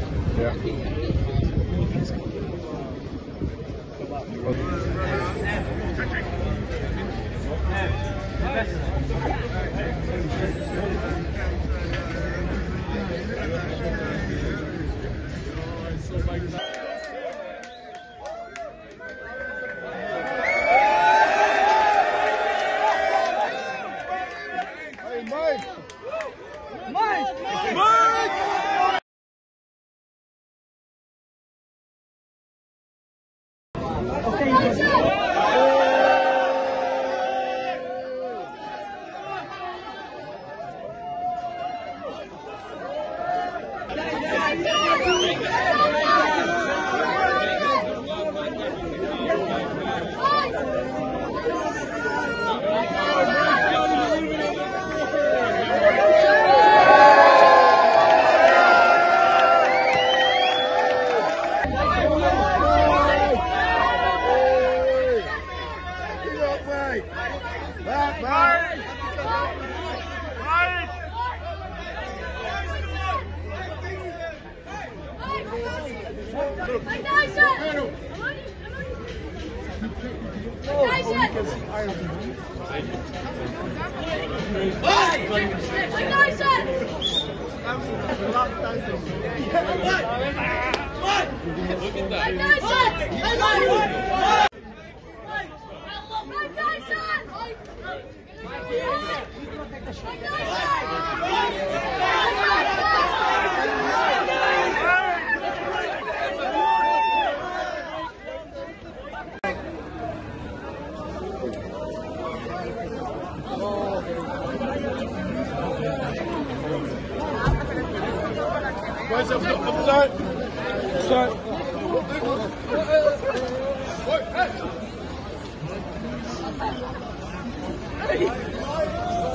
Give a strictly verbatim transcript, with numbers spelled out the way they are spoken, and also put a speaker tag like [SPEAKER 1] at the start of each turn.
[SPEAKER 1] Ja. Hey Mike! Mike! Mike! Back, back.
[SPEAKER 2] Mike Tyson! Tyson! Mike Tyson!
[SPEAKER 3] Look at that.
[SPEAKER 2] Mike Tyson! Mike Tyson! Mike Tyson!
[SPEAKER 1] Guys, up, up, up, side. Side. Hey.